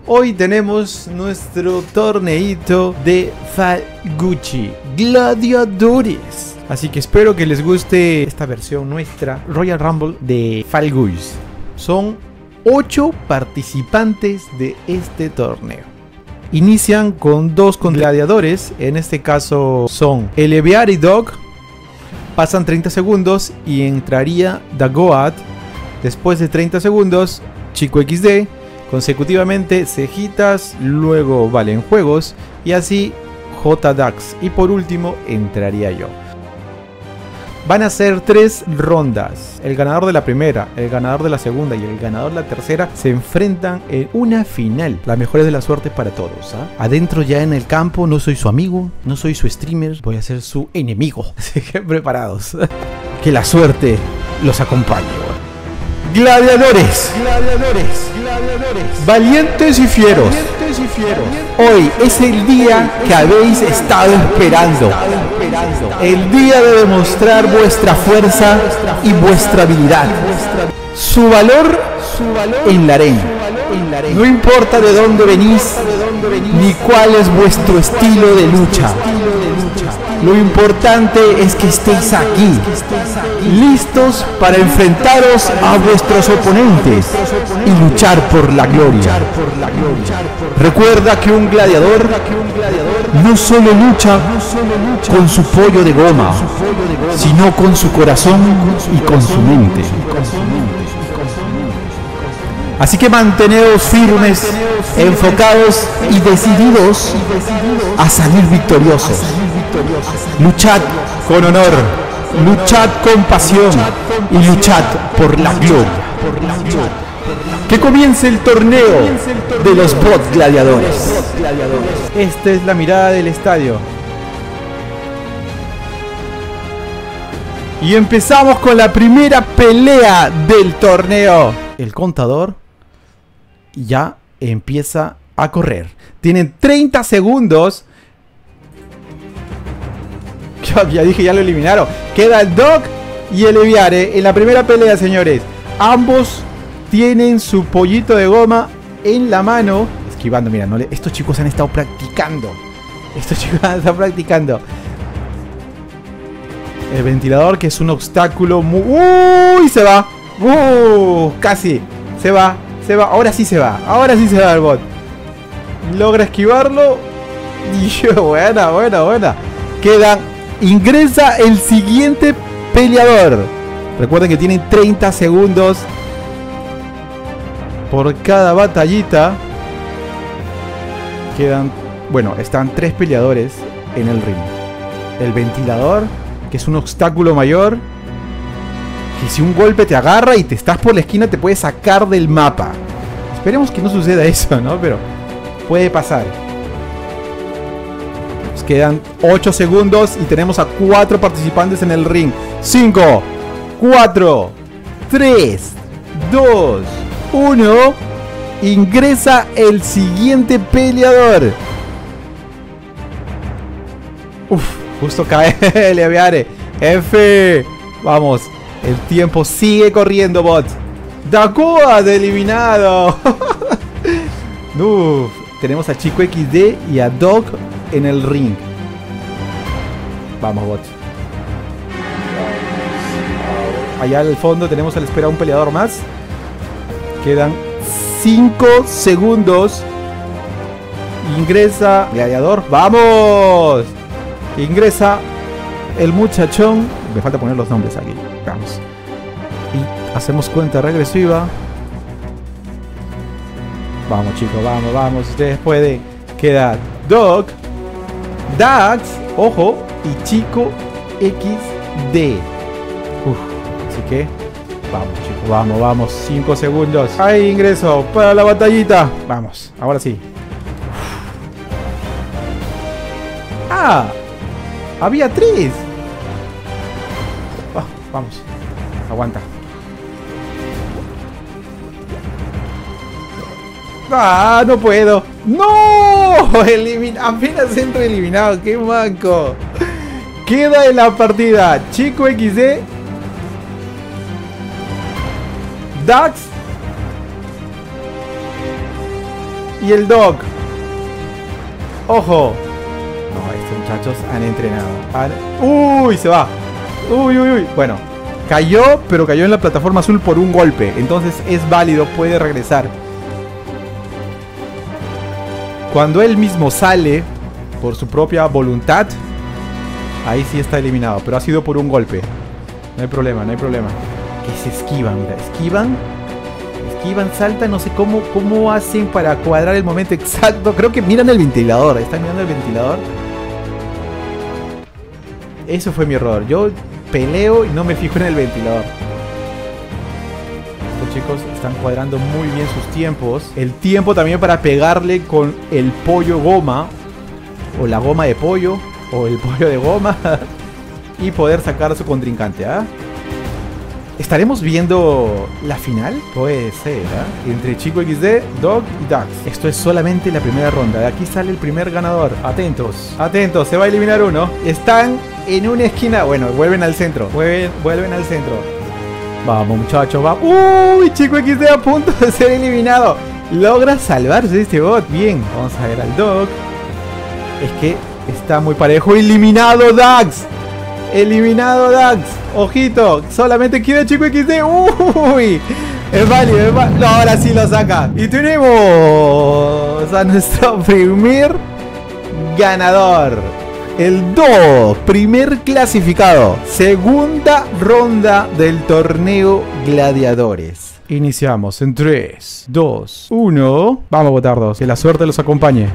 Hoy tenemos nuestro torneito de Falguchi Gladiadores. Así que espero que les guste esta versión nuestra Royal Rumble de Fall Guys. Son 8 participantes de este torneo. Inician con 2 gladiadores. En este caso son Eleviar y Dog. Pasan 30 segundos y entraría Dagoat. Después de 30 segundos, Chico XD. Consecutivamente Cejitas, luego Valen Juegos y así J-Dax. Y por último entraría yo. Van a ser 3 rondas. El ganador de la primera, el ganador de la segunda y el ganador de la tercera se enfrentan en una final. La mejor de la suerte para todos, ¿eh? Adentro ya en el campo no soy su amigo, no soy su streamer, voy a ser su enemigo. Así que preparados. Que la suerte los acompañe. Gladiadores, gladiadores, gladiadores, valientes y fieros. Hoy es el día que habéis estado esperando. El día de demostrar vuestra fuerza y vuestra habilidad. Su valor en la arena. No importa de dónde venís, ni cuál es vuestro estilo de lucha. Lo importante es que estéis aquí, listos para enfrentaros a vuestros oponentes y luchar por la gloria. Recuerda que un gladiador no solo lucha con su pollo de goma, sino con su corazón y con su mente. Así que manteneos firmes, enfocados y decididos a salir victoriosos. Luchad con honor, luchad con pasión y luchad por la gloria. Que comience el torneo de los bot gladiadores. Esta es la mirada del estadio. Y empezamos con la primera pelea del torneo. El contador ya empieza a correr. Tienen 30 segundos. Ya dije, ya lo eliminaron. Queda el Dog y el Eviare en la primera pelea, señores. Ambos tienen su pollito de goma en la mano. Esquivando, mira, estos chicos han estado practicando. El ventilador, que es un obstáculo muy... ¡Uy! Se va. Casi. Se va. Ahora sí se va el bot. Logra esquivarlo. Y buena. Ingresa el siguiente peleador. Recuerden que tienen 30 segundos por cada batallita. Están 3 peleadores en el ring. El ventilador, que es un obstáculo mayor, que si un golpe te agarra y te estás por la esquina te puede sacar del mapa. Esperemos que no suceda eso, ¿no? Pero puede pasar. Nos quedan 8 segundos y tenemos a 4 participantes en el ring. 5, 4, 3, 2, 1. Ingresa el siguiente peleador. Justo cae el Eviare. F. Vamos. El tiempo sigue corriendo, bots. Dagoat eliminado. Tenemos a Chico XD y a Dog en el ring. Vamos, bots. Allá al fondo tenemos a la espera un peleador más. Quedan 5 segundos. Ingresa gladiador. ¡Vamos! Ingresa el muchachón. Me falta poner los nombres aquí. Vamos. Y hacemos cuenta regresiva. Vamos, chicos, vamos. Ustedes pueden. Queda Dog, Dax, ojo, y Chico XD. Así que vamos, chicos, vamos. 5 segundos. Ahí ingreso para la batallita. Vamos, ahora sí. Había 3. Vamos. Aguanta. No puedo. ¡No! Apenas entro eliminado. ¡Qué manco! Queda en la partida Chico XD, Dax y el Doc. ¡Ojo! No, estos muchachos han entrenado. ¡Uy! Se va. ¡Uy, uy, uy! Bueno, cayó, pero cayó en la plataforma azul por un golpe. Entonces es válido, puede regresar. Cuando él mismo sale por su propia voluntad, ahí sí está eliminado, pero ha sido por un golpe. No hay problema, no hay problema. Que se esquivan, mira, esquivan, saltan, no sé cómo hacen para cuadrar el momento exacto. Creo que miran el ventilador, están mirando el ventilador. Eso fue mi error, yo peleo y no me fijo en el ventilador. Estos chicos están cuadrando muy bien sus tiempos. El tiempo también para pegarle con el pollo goma, o la goma de pollo, o el pollo de goma, y poder sacar a su contrincante, ¿ah? ¿Estaremos viendo la final? Puede ser, ¿eh? Entre Chico XD, Doc y Dax. Esto es solamente la primera ronda. De aquí sale el primer ganador. Atentos, atentos, se va a eliminar uno. Están en una esquina. Bueno, vuelven al centro. Vuelven al centro. Vamos, muchachos, vamos. ¡Uy! Chico XD a punto de ser eliminado. Logra salvarse de este bot. Bien, vamos a ver al Doc. Es que está muy parejo. ¡Eliminado Dax! Eliminado Dax. Ojito, solamente queda Chico XD. Uy, es válido, es válido. No, ahora sí lo saca. Y tenemos a nuestro primer ganador, el Doc, primer clasificado. Segunda ronda del torneo Gladiadores. Iniciamos en 3, 2, 1. Vamos a votar dos, que la suerte los acompañe.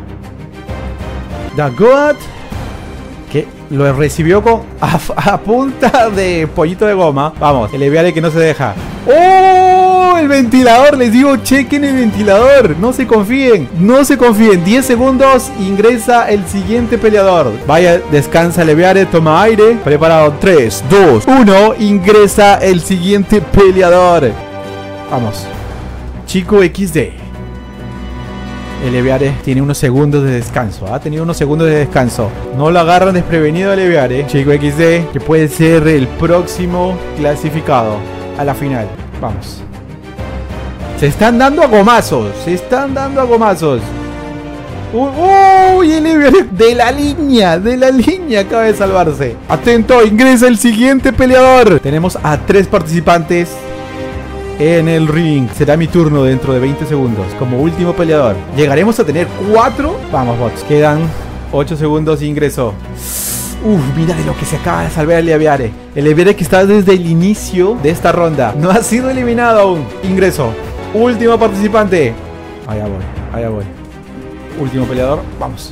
Dagot, que lo recibió con a punta de pollito de goma. Vamos, el Leviare que no se deja. ¡Oh! El ventilador, les digo, chequen el ventilador. No se confíen, no se confíen. 10 segundos, ingresa el siguiente peleador. Vaya, descansa Leviare, toma aire. Preparado, 3, 2, 1. Ingresa el siguiente peleador. Vamos, Chico XD. El Leviare tiene unos segundos de descanso. Ha tenido unos segundos de descanso. No lo agarran desprevenido a Leviare. Chico XD, que puede ser el próximo clasificado a la final. Vamos. Se están dando a gomazos. Se están dando a gomazos. ¡Uy! El Leviare de la línea acaba de salvarse. Atento, ingresa el siguiente peleador. Tenemos a 3 participantes en el ring. Será mi turno dentro de 20 segundos como último peleador. ¿Llegaremos a tener 4? Vamos, bots. Quedan 8 segundos y ingreso. Mira de lo que se acaba de salvar el Leviare. El Leviare que está desde el inicio de esta ronda. No ha sido eliminado aún. Ingreso. Último participante. Allá voy, allá voy. Último peleador. Vamos.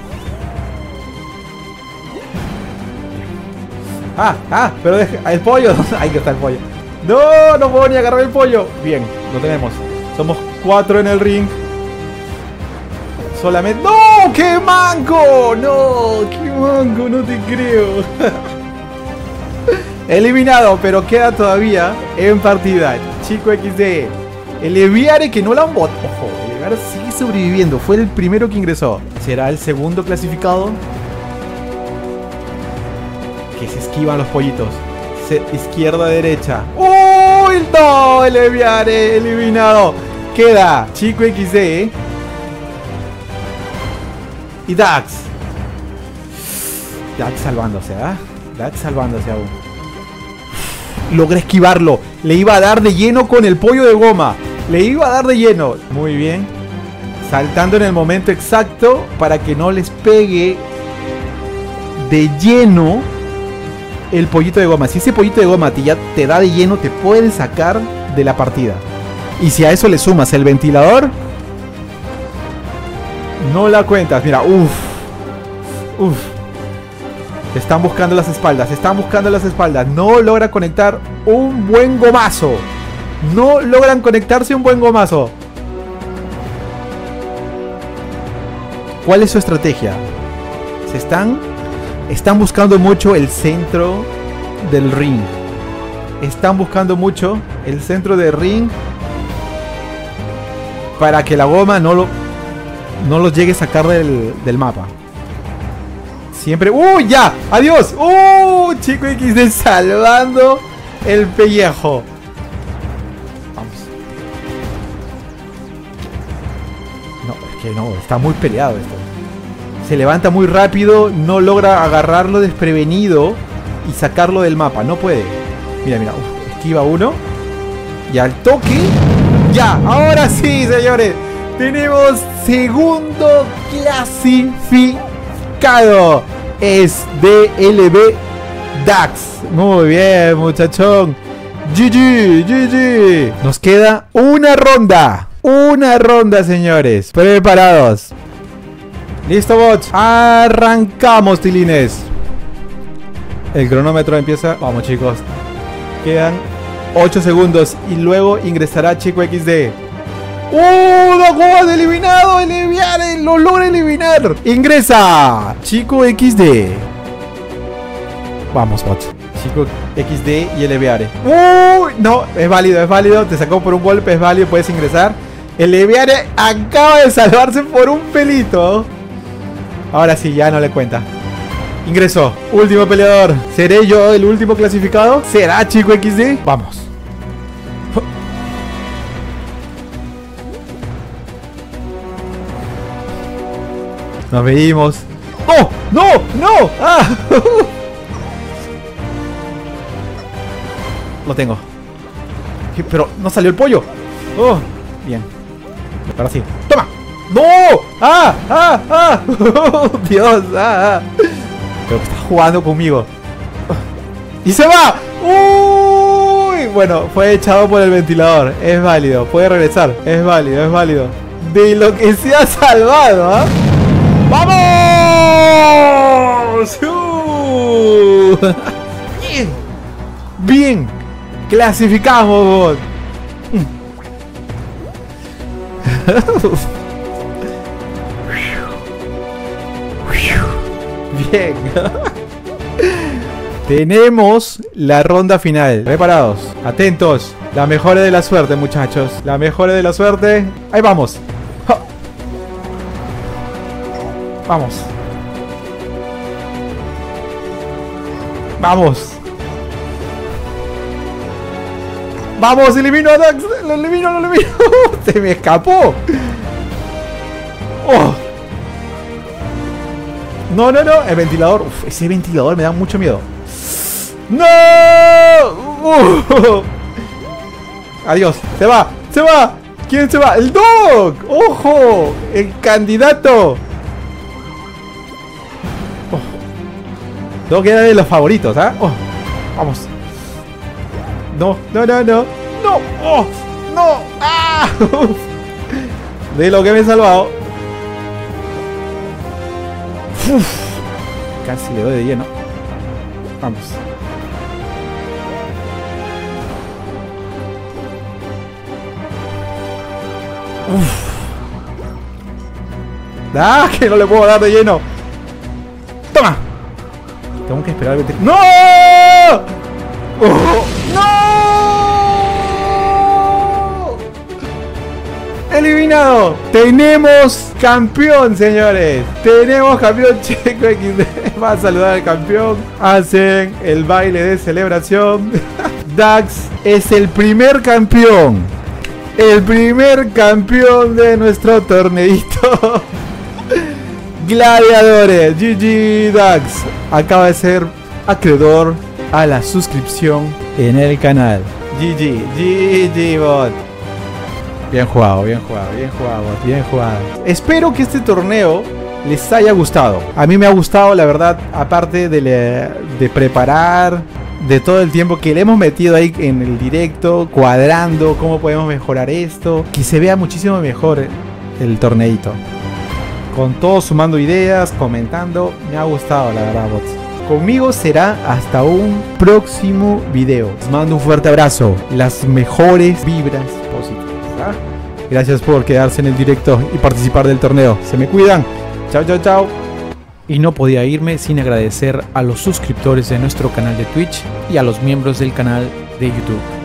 Pero deja el pollo. Ahí que está el pollo. No, no puedo ni agarrar el pollo. Bien, lo tenemos. Somos 4 en el ring. Solamente... ¡No! ¡Qué manco! ¡No! ¡Qué manco! No te creo. Eliminado, pero queda todavía en partida Chico XD. El Leviare que no la han botado. Ojo, el Leviare sigue sobreviviendo. Fue el primero que ingresó. ¿Será el segundo clasificado? Que se esquivan los pollitos. Izquierda, derecha. ¡Uy! No, el Leviare eliminado. Queda Chico XD y Dax. Dax salvándose, ¿ah? Dax salvándose aún. Logra esquivarlo. Le iba a dar de lleno con el pollo de goma. Le iba a dar de lleno. Muy bien. Saltando en el momento exacto para que no les pegue de lleno el pollito de goma. Si ese pollito de goma ya te da de lleno, te pueden sacar de la partida. Y si a eso le sumas el ventilador, no la cuentas. Mira, están buscando las espaldas. Están buscando las espaldas. No logra conectar un buen gomazo. No logran conectarse un buen gomazo. ¿Cuál es su estrategia? Están buscando mucho el centro del ring. Están buscando mucho el centro del ring para que la goma no los llegue a sacar del mapa. Siempre... ¡Uy! ¡Ya! ¡Adiós! Chico XD salvando el pellejo. Vamos. es que no, está muy peleado esto. Se levanta muy rápido, no logra agarrarlo desprevenido y sacarlo del mapa, no puede. Mira, mira, esquiva uno. Y al toque, ya, ahora sí, señores. Tenemos segundo clasificado. Es DLB Dax. Muy bien, muchachón. GG, GG. Nos queda una ronda. Una ronda, señores. Preparados. Listo, bots. Arrancamos, tilines. El cronómetro empieza. Vamos, chicos. Quedan 8 segundos. Y luego ingresará Chico XD. ¡No juegas eliminado! ¡Eliminar! ¡Lo logra eliminar! ¡Ingresa! Chico XD. Vamos, bots. Chico XD y Eleviare. ¡Uy! No, es válido. Te sacó por un golpe, es válido, puedes ingresar. Eleviare acaba de salvarse por un pelito. Ahora sí, ya no le cuenta. Ingresó. Último peleador. ¿Seré yo el último clasificado? ¿Será Chico XD? Vamos. Nos veimos. ¡Oh! ¡No! ¡No! ¡Ah! Lo tengo. Pero no salió el pollo. Oh, bien. Ahora sí. ¡Toma! ¡No! ¡Ah! ¡Ah! ¡Ah! Oh, Dios. ¡Ah! Pero que está jugando conmigo. ¡Y se va! ¡Uy! Bueno, fue echado por el ventilador. Es válido. Puede regresar. Es válido, es válido. De lo que se ha salvado, ¿ah? ¡Vamos! Bien. Bien. Clasificamos, bot. Bien. Tenemos la ronda final. Preparados. Atentos. La mejora de la suerte, muchachos. La mejora de la suerte. Ahí vamos. Vamos. Vamos. Vamos, elimino a Dax. Lo elimino. Se me escapó. Oh. No. El ventilador. Uf, ese ventilador me da mucho miedo. ¡No! Adiós. Se va. ¿Quién se va? ¡El Dog! ¡Ojo! El candidato. Oh. Dog era de los favoritos, ¿ah? Oh. Vamos. No. ¡Oh! ¡No! ¡Ah! De lo que me he salvado. Uf. Casi le doy de lleno. Vamos. Uf. ¡Ah! Que no le puedo dar de lleno. ¡Toma! Tengo que esperar a meter. ¡No! ¡Oh! ¡No! ¡Eliminado! Tenemos campeón, señores. Tenemos campeón. Chico XD va a saludar al campeón. Hacen el baile de celebración. Dax es el primer campeón. El primer campeón de nuestro torneito. Gladiadores. GG Dax. Acaba de ser acreedor a la suscripción en el canal. GG bot. Bien jugado. Espero que este torneo les haya gustado. A mí me ha gustado, la verdad, aparte de preparar, de todo el tiempo que le hemos metido ahí en el directo, cuadrando cómo podemos mejorar esto, que se vea muchísimo mejor el torneito. Con todos sumando ideas, comentando, me ha gustado, la verdad, bots. Conmigo será hasta un próximo video. Les mando un fuerte abrazo. Las mejores vibras positivas. ¿Ah? Gracias por quedarse en el directo y participar del torneo. Se me cuidan. Chao. Y no podía irme sin agradecer a los suscriptores de nuestro canal de Twitch y a los miembros del canal de YouTube.